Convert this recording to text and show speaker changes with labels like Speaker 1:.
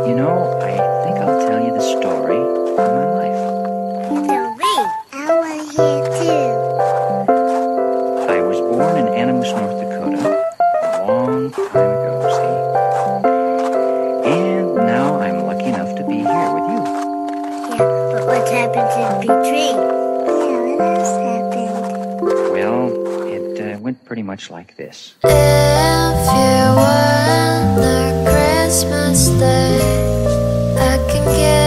Speaker 1: You know, I think I'll tell you the story of my life.
Speaker 2: Tell me. I want to hear too.
Speaker 1: I was born in Animus, North Dakota, a long time ago, see? And now I'm lucky enough to be here with you.
Speaker 2: Yeah, but what's happened to the big tree? Yeah, what else happened?
Speaker 1: Well, it went pretty much like this.
Speaker 3: If you were on a Christmas day, I can give